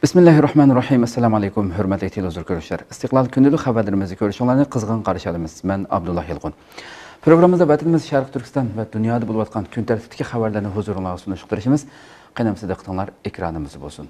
Bismillahirrahmanirrahim. Assalamu alaykum. Hürmetli televizyon görüşler. İstiklal günlük haberlerimizi görüşünlerini kızgın karşılayalımız. Ben Abdullah Yılgun. Programımızda vatanımız Şarkı Türkistan ve dünyada bulup atkan gün tertipteki haberlerini huzuruna sunuşturuşumuz. Qanamsız diqqatinglar ekranımız olsun.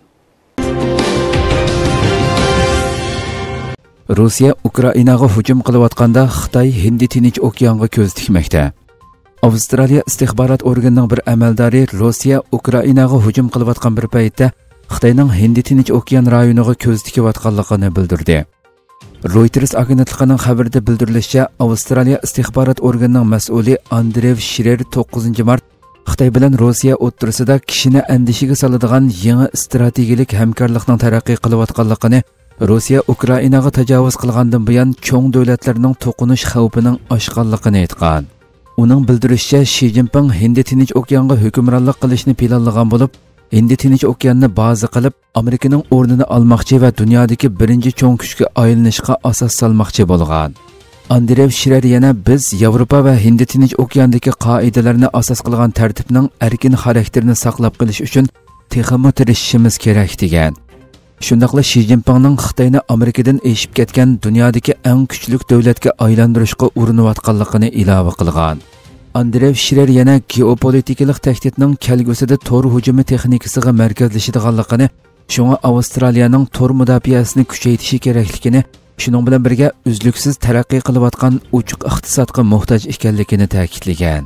Rossiya Ukrainaga hujum qilayotganda Xitoy Hindi Tinch okeanga ko'z tikmoqda. Avstraliya istixborot organining bir amaldori Rossiya Ukrainaga hujum qilayotgan bir paytda Xitoyning Hindi Tinch okean rayoniga ko'z tikayotganligini bildirdi. Reuters agentligining xabarida bildirilishicha, Avstraliya istixborot organining mas'uli Andrew Schreier 9 mart Xitoy bilan Rossiya o'rtasida kishini andishiga soladigan yangi strategik hamkorlikning taraqqiy qilayotganligini, Rossiya Ukrainaga tajovuz qilgandan buyon cho'ng davlatlarning to'qinish xavfining oshganligini aytgan. Uning bildirishicha, Xi Jinping Hindi Tinch okeanga hukmronlik qilishni planlagan bo'lib, Hindi Tinch okeanni baza qilib, Amerikaning o'rnini olmoqchi va dunyodagi birinchi cho'ng kuchga aylanishga asos solmoqchi bo'lgan. Andrew Schreier yana biz Yevropa va Hindi Tinch okeandagi qoidalarni asos qilgan tartibning erkin xarakterini saqlab qolish uchun texmo tirishishimiz kerak degan. Shundaqla Xi Jinpingning Xitoyni Amerikadan eshib ketgan dunyodagi eng kuchli davlatga aylantirishga urinayotganligini ilova qilgan. Andrew Schreier yana geopolitikalik tahdidning kelgusida tor hujumi texnikasiga markazlashadiganligini, shunga Avstraliyaning tor mudofaasini kuchaytirishi kerakligini, shuning bilan birga uzluksiz taraqqiy qilayotgan ochiq iqtisodga muhtoj ekanligini ta'kidlagan.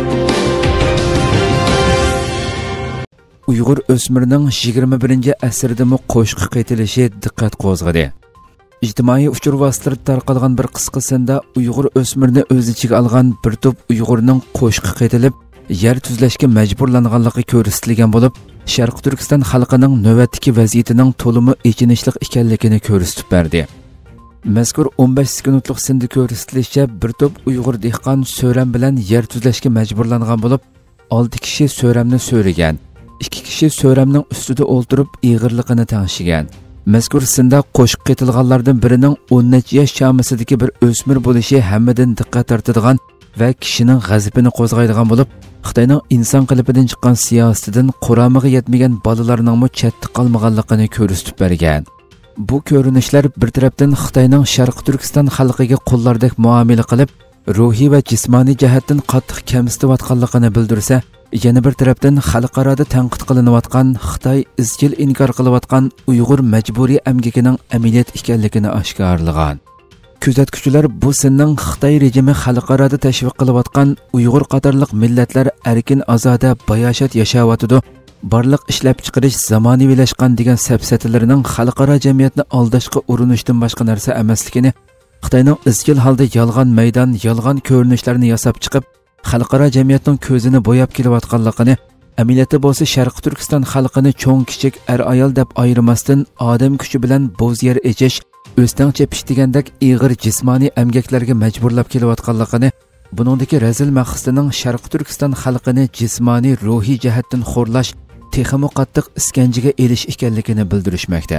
Uyg'ur o'smirining 21-asrdagi qo'shiq qaytilishi diqqat qo'zg'adi. İctimai uchur vositalarida tarqalgan bir qisqa senda Uyg'ur o'smirini o'z ichiga olgan bir to'p Uyg'urning qo'shiqi qaytilib, yer tuzlashga majburlanganligi ko'rsatilgan bo'lib, Sharq Turkiston xalqining navbatdagi vaziyatining to'limi echinishli ekanligini ko'rsatib berdi. Mazkur 15 sekundlik senda ko'rsatilishicha, bir to'p Uyg'ur dehqon so'ram bilan yer tuzlashga majburlangan bo'lib, 6 kishi so'ramni so'ragan, 2 kishi so'ramning ustida o'ltirib ig'irligini tangshigan. Mazkur sinda qo'shiq qaytilganlardan birining 10 yosh chamasidagi bir o'smir bo'lishi hammadan diqqat tortadigan va kishining g'azabini qo'zg'aydigan bo'lib, Xitoyning inson qalbidan chiqqan siyosatidan quramiga yetmagan bolalarning chetda qolmaganligini ko'rsatib bergan. Bu ko'rinishlar bir tarafdan Xitoyning Sharq Turkiston xalqiga qullardek muomala qilib, ruhiy va jismoniy jihatdan qattiq kamsitayotganligini bildirsa, yana bir tarafdan xalqaroda tanqid qilinayotgan Xitoy izchil inkor qilayotgan Uyg'ur majburiy amgakining amaliyot ekanligini oshkorlagan. Kuzatuvchilar bu sinning Xitoy rejimi xalqaroda tashviq qilayotgan Uyg'ur qatorliq millatlar erkin ozoda bayoshat yashayotidi, barliq ishlab chiqarish zamonaviylashgan degan safsatalarining xalqaro jamiyatni aldashga urinishdan boshqa narsa emasligini, Xitoyning izchil holda yolg'on maydon, yolg'on ko'rinishlarni yasab chiqib, xalqaro jamiyatning ko'zini bo'yab kelayotganligini, amaliyotda bo'lsa Sharq Turkiston xalqini cho'ng kichik ayol deb ayirmasdan odam kuchi bilan bo'z yer echish, o'stan chepish degandek ig'ir jismoniy emgaklarga majburlab kelayotganligini, buningdagi razil maqsadining Sharq Turkiston xalqini jismoniy, ruhiy jihatdan xo'rlash, texmo qattiq iskanjaga elish ekanligini bildirishmoqda.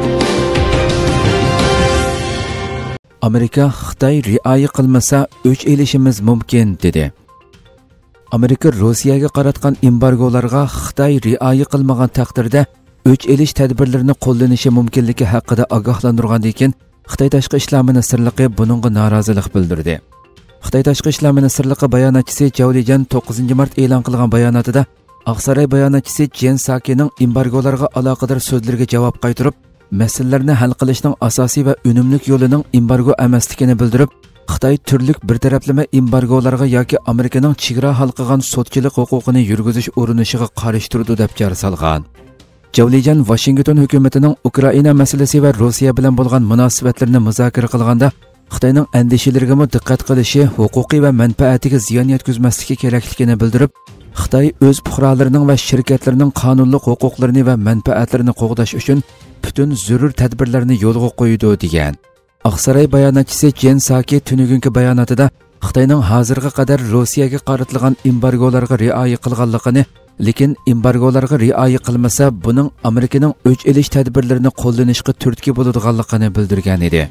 Amerika Xitoy rioya qilmasa o'ch elishimiz mumkin dedi. Amerika Rossiyaga qaratgan embargolarga Xitoy rioya qilmagan taqdirda o'ch elish tadbirlarini qo'llanishi mumkinligi haqida ogohlantirgandan keyin Xitoy tashqi ishlar ministrligi buningga norozilik bildirdi. Xitoy tashqi ishlar ministrligi bayonotchisi Zhao Lijian 9 mart e'lon qilgan bayonotida Oqsaroy bayonotchisi Jen Psakining embargolarga aloqador so'zlariga javob qaytarib, masalalarni hal qilishning asosiy va unumli yo'lining embargo emasligini bildirib, Xitoy turli bir taraflama embargolarga yoki Amerikaning chegara hal qilgan sotchilik huquqini yurgizish urinishiga qarshi turdi deb jar solgan. Zhao Lijian Washington hukumatining Ukraina masalasi va Rossiya bilan bo'lgan munosabatlarni muzokara qilganda, Xitoyning andishalariga diqqat qilishi, huquqiy va manfaatiga ziyon yetkazmasligi kerakligini bildirib, Xitoy o'z fuqarolarining va shirkatlarining qonuniy huquqlarini va manfaatlarini qo'g'dash uchun butun zarur tadbirlarni yo'lga qo'ydi degan. Oqsaroy bayonotchisi Jen Psaki tunugungi bayonotida Xitoyning hozirga qadar Rossiyaga qaratilgan embargolarga rioya qilganligini, lekin embargolarga rioya qilmasa, buning Amerikaning o'ch elish tadbirlarini qo'llanishga turtki bo'ladiganligini bildirgan edi.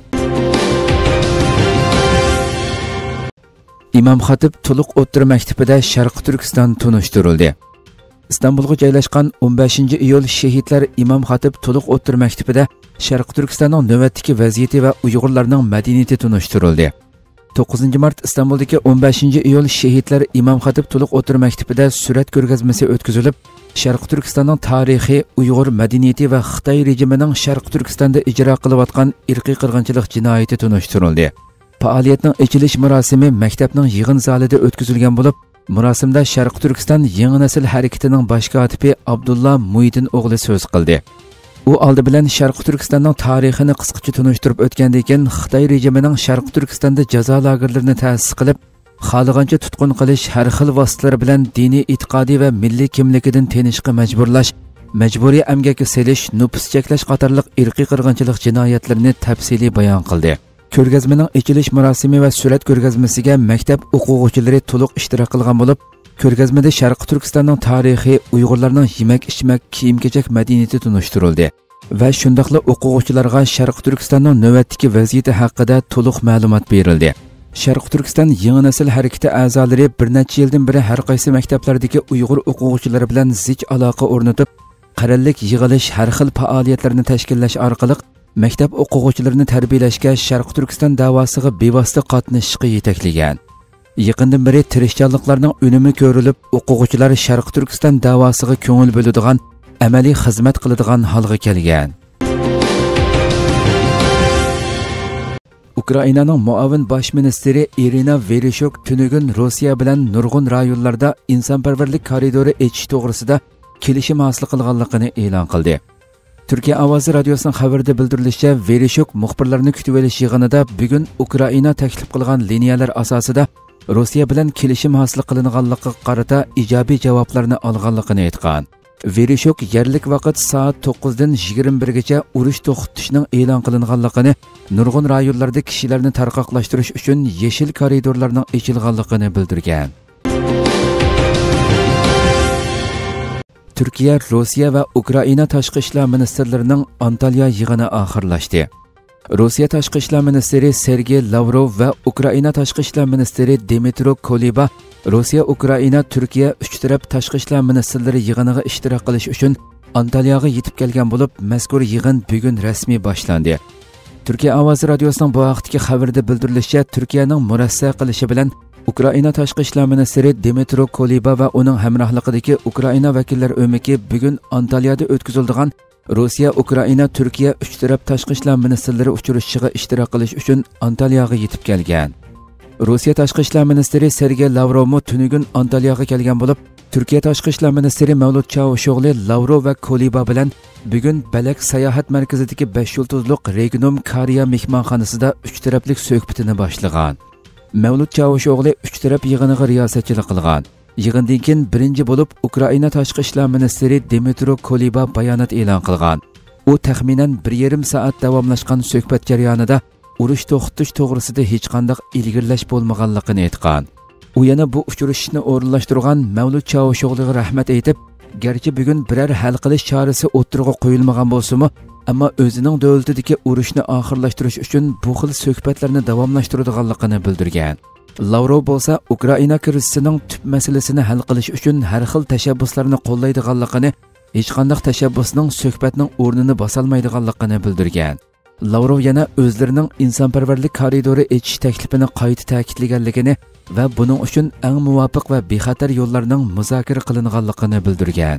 İmam Xatib Tuluq o'rta maktabida Sharq Turkiston tunishtirildi. İstanbulga joylashgan 15-iyul Shehidlar Imom Xatib to'liq o'rta maktabida Sharq Turkistonning navbatdagi vaziyati va Uyg'urlarning madaniyati tunishtirildi. 9-mart İstanbuldagi 15-iyul Shehidlar Imom Xatib to'liq o'rta maktabida surat ko'rgazmasi o'tkazilib, Sharq Turkistonning tarixi, Uyg'ur madaniyati va Xitoy rejimining Sharq Turkistonda ijro qilayotgan irqiy qirg'inchilik jinoyati tunishtirildi. Faoliyatning ochilish marosimi maktabning yig'in zalida o'tkazilgan bo'lib, murosimda Sharq Turkiston yangi nasil harakatining bosh kotibi Abdulla Muhyiddin o'g'li so'z qildi. U oldi bilan Sharq Turkistonning tarixini qisqacha tunishtirib o'tgandan keyin Xitoy rejimining Sharq Turkistonda jazo lagerlarini ta'sis qilib, xohlagancha tutqun qilish, har xil vositalar bilan diniy e'tiqodiy va milliy kimligidan tenishga majburlash, majburiy amgakka selish, nupus cheklash qatorliq irqiy qirg'inchilik jinoyatlarini tafsiliy bayon qildi. Ko'rgazmaning ochilish marosimi va surat ko'rgazmasiga maktab o'quvchilari to'liq ishtirok qilgan bo'lib, ko'rgazmada Sharq Turkistonning tarixi, Uyg'urlarning yemak-ichmak, kiyim-kechak madaniyati tunishtirildi va shundaqla o'quvchilarga Sharq Turkistonning navbatdagi vaziyati haqida to'liq ma'lumot berildi. Sharq Turkiston yangi nasil harakati a'zolari bir necha yildan beri har qaysi maktablardagi Uyg'ur o'quvchilari bilan zich aloqa o'rnatib, qarorlik yig'ilish, har xil faoliyatlarni tashkillash orqali maktab o'quvchilarini tarbiyalashga Sharq Turkiston davosiga bevosita qatnashishga yetaklagan. Yaqindan beri tirishchanliklarning unumi ko'rilib, o'quvchilar Sharq Turkiston davosiga ko'ngil bo'ladigan, amaliy xizmat qiladigan holga kelgan. Ukrainaning muavin bosh ministri Irina Vereshchuk tunugun Rossiya bilan nurg'un rayonlarda insonparvarlik koridori ochish to'g'risida kelishim hosil qilganligini e'lon qildi. Türkiye Ovozi Radyosu'nun xabarida bildirilishicha, Vereshchuk muxbirlarni kutib olish yig'inida bugun Ukraina taklif qilgan liniyalar asosida Rossiya bilan kelishim hosil qilinganligiga qarata ijobiy javoblarni olganligini aytgan. Vereshchuk yerlik vaqt soat 9 dan 21 gacha urush to'xtatishning e'lon qilinganligini, nurg'un rayonlarda kishilarni tarqoqlashtirish uchun yeshil koridorlarning ochilganligini bildirgan. Türkiye, Rossiya va Ukraina tashqi ishlar ministrlarining Antalya yig'ini oxirlashdi. Rossiya tashqi ishlar ministri Sergey Lavrov va Ukraina tashqi ishlar ministri Dmytro Kuleba Rossiya, Ukraina, Turkiya uch taraf tashqi ishlar ministrlari yig'iniga ishtirok qilish uchun Antalyaga yetib kelgan bo'lib, mazkur yig'in bugun rasmiy boshlandi. Türkiye Ovozi Radyosu'nun bu vaqtdagi xabarida bildirilishicha, Turkiyaning murassa qilishi bilan Ukraina tashqi ishlar ministri Dmytro Kuleba va uning hamrohligidagi Ukraina vakillar o'miki bugun Antalyada o'tkaziladigan Rossiya, Ukraina, Turkiya uch taraf tashqi ishlar ministrlari uchrashishiga ishtirok qilish uchun Antalyaga yetib kelgan. Rossiya tashqi ishlar ministri Sergey Lavrov tunugun Antalyaga kelgan bo'lib, Turkiya tashqi ishlar ministri Mevlut Çavuşoğlu Lavrov va Kuleba bilan bugun Balak sayohat markazidagi 5 yulduzliq Regnum Kariya mehmonxonasida uch taraflik suhbatini boshlagan. Mevlut Çavuşoğlu uch taraf yig'iniga riyosatchilik qilgan. Yig'indan keyin birinchi bo'lib Ukraina tashqi ishlar ministri Dmytro Kuleba bayonot e'lon qilgan. U taxminan 1,5 soat davomlashgan suhbat jarayonida urush to'xtatish to'g'risida hech qanday ilgirlash bo'lmaganligini aytgan. U yana bu uchrashishni o'rinlashtirgan Mevlut Çavuşoğlu'ga rahmat aytib, garchi bugun biror hal qilish chorasi o'tirg'a qo'yilmagan bo'lsa-mu, ammo o'zining davlatidagi urushni oxirlashtirish uchun bu xil suhbatlarni davomlashtiradiganligini bildirgan. Lavrov bo'lsa, Ukraina krizisining tub masalasini hal qilish uchun har xil tashabbuslarni qo'llaydiganligini, hech qanday tashabbusning suhbatning o'rnini bosolmaydiganligini bildirgan. Lavrov yana o'zlarining insonparvarlik koridori ochish taklifini qayta ta'kidlaganligini va buning uchun eng muvofiq va bexatar yo'llarning muzokara qilinganligini bildirgan.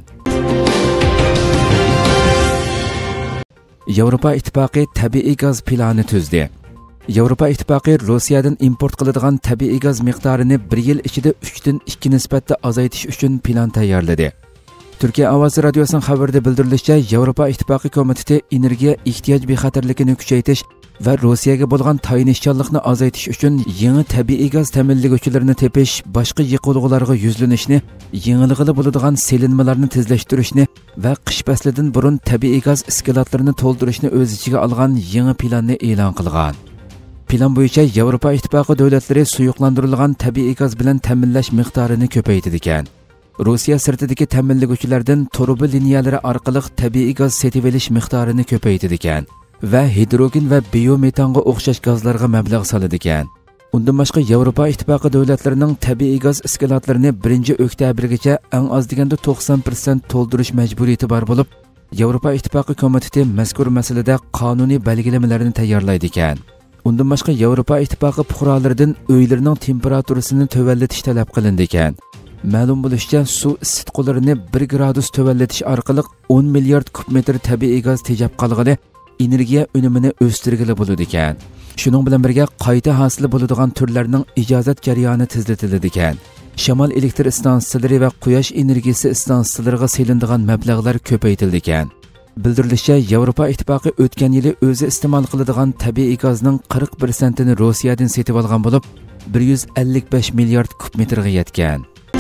Yevropa Ittifoqi tabiiy gaz plani tuzdi. Yevropa Ittifoqi Rossiyadan import qiladigan tabiiy gaz miqdorini 1 yil ichida 3 dan 2 nisbatda azaytish uchun plan tayyorladi. Türkiye Ovozi Radyosu'nun xabarida bildirilishicha, Yevropa Ittifoqi komiteti energiya ehtiyoj bexatarligini kuchaytirish va Rossiyaga bo'lgan tayinishchanlikni azaytish uchun yangi tabiiy gaz ta'minlovchilarini tepish, boshqa yiqilg'ularga yuzlanishni, yengilg'ili bo'ladigan selinmalarni tezlashtirishni va qish faslidan burun tabiiy gaz iskilotlarini to'ldirishni o'z ichiga olgan yangi planni e'lon qilgan. Plan bo'yicha Yevropa Ittifoqi davlatlari suyuqlantirilgan tabiiy gaz bilan ta'minlash miqdorini ko'paytirdi ekan. Rossiya sirtidagi ta'minlovchilardan to'rubi liniyalari orqali tabiiy gaz setib olish miqdorini ko'paytirdi ekan va hidrogen va biometanga o'xshash gazlarga mablag' soladi ekan. Undan başqa Yevropa İttifaqı dövlətlərinin təbii gaz iskilatlarını 1 oktyabrgacha eng az deganda 90% to'ldirish majburiyati bor bo'lib, Yevropa İttifaqı komiteti mazkur masalada qonuniy belgilamalarni tayyorlaydi ekan. Undan başqa Yevropa İttifaqı fuqarolaridan uylarining temperaturasini tövəlletish talab qilindi ekan. Ma'lum bo'lishicha, suv isitqullarini 1 gradus tövəlletish orqali 10 milliard kubmetr tabiiy gaz tejab qolgani energiya unumini o'stirgili bo'ladi ekan. Shuning bilan birga qayta hosil bo'ladigan turlarning ijozat jarayoni tezlatiladi ekan. Shamol elektr stansiyalari va quyosh energiyasi stansiyalariga selinadigan mablag'lar ko'paytirildi ekan. Bildirilishicha, Yevropa İttifaqı o'tgan yili o'zi iste'mol qiladigan tabiiy gazning 41%ni Rossiyadan setib olgan bo'lib, 155 milliard kubmetrga yetgan.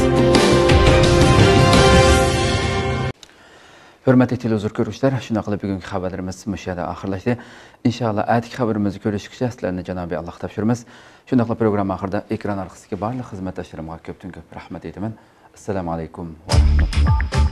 Hürmetli televizyon görüşler, şuna qilib bugünkü xabarlarimiz müşahede ahirleşti. İnşallah atik xabarimizni görüşükçe sizlarni Cenab-ı Allah tapşırımız. Şuna qilib program ahirda ekran arkasındaki barliq xizmatdaşlarımga ko'pdan ko'p rahmat aytaman. Assalomu alaykum va rahmatulloh.